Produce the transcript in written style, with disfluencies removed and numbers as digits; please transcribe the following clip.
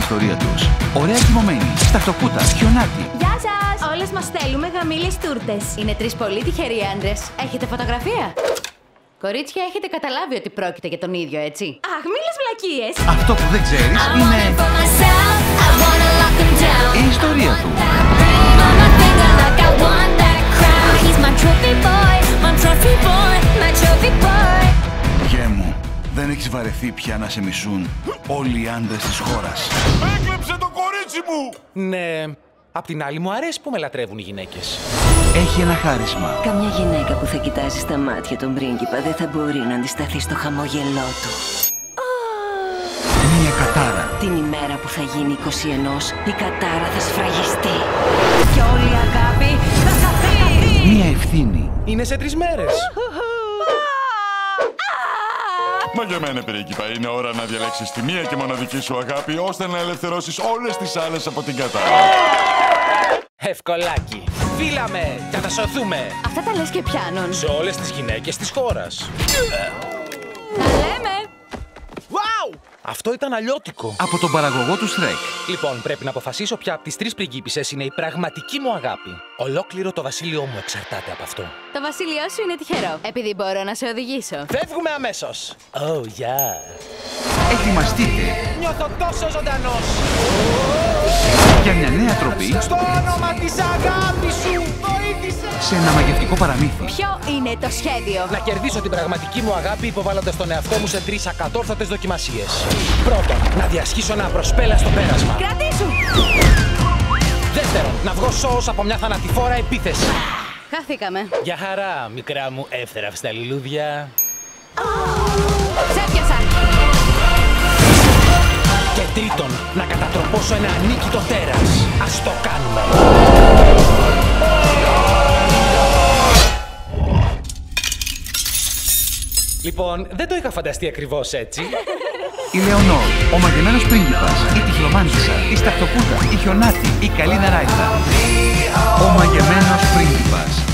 ιστορία τους. Ωραία κοιμωμένοι, σταχτοπούτα, χιονάτι. Γεια σας! Όλες μας θέλουμε γαμήλες τούρτες. Είναι 3 πολύ τυχεροί άντρες. Έχετε φωτογραφία? Κορίτσια, έχετε καταλάβει ότι πρόκειται για τον ίδιο, έτσι? Αχ, μη λες βλακίες! Αυτό που δεν ξέρεις είναι η ιστορία του. Γε μου, δεν έχεις βαρεθεί πια να σε μισούν όλοι οι άντρες της χώρας? Έκλεψε το κορίτσι μου! Ναι, απ' την άλλη μου αρέσει που με λατρεύουν οι γυναίκες. Έχει ένα χάρισμα. Καμιά γυναίκα που θα κοιτάζει στα μάτια τον πρίγκιπα δεν θα μπορεί να αντισταθεί στο χαμόγελό του. Μια κατάρα. Την ημέρα που θα γίνει 21, η κατάρα θα σφραγιστεί. Και όλη η αγάπη θα χαθεί. Μια ευθύνη. Είναι σε 3 μέρες. Μα για μένα, πρίγκιπα, είναι ώρα να διαλέξεις τη μία και μοναδική σου αγάπη, ώστε να ελευθερώσεις όλες τις άλλες από την κατάρα. Ευκολάκι. Φύλαμε για να σωθούμε. Αυτά τα λες και πιάνουν. Σε όλες τις γυναίκες της χώρας. Τα λέμε! Wow! Αυτό ήταν αλλιώτικο. Από τον παραγωγό του Shrek. Λοιπόν, πρέπει να αποφασίσω ποια από τις 3 πριγκίπισσες είναι η πραγματική μου αγάπη. Ολόκληρο το βασίλειό μου εξαρτάται από αυτό. Το βασίλειό σου είναι τυχερό, επειδή μπορώ να σε οδηγήσω. Φεύγουμε αμέσως. Oh, yeah. Ετοιμαστείτε Νιώθω τόσο ζωντανός. για μια νέα τροπή Στο όνομα της αγάπης σου, βοήθησε. σε ένα μαγευτικό παραμύθι. Ποιο είναι το σχέδιο? Να κερδίσω την πραγματική μου αγάπη υποβάλλοντας τον εαυτό μου σε 3 ακατόρθωτες δοκιμασίες. Πρώτον, να διασχίσω ένα προσπέλαστο πέρασμα. Κρατήσου! Δεύτερον, να βγω σώος από μια θανατηφόρα επίθεση. Χαθήκαμε. Για χαρά, μικρά μου εύθραυστα λουλούδια. Σε έπιασα! Και τρίτον, να κατατροπώσω ένα ανίκητο τέρας. Ας το κάνουμε. Λοιπόν, δεν το είχα φανταστεί ακριβώς έτσι. Η Λεωνόρ, ο μαγεμένος πρίγκιπας, η τυφλομάντισσα, η σταχτοπούτα, η χιονάτη, η καλή νεράιδα. Ο μαγεμένος πρίγκιπας.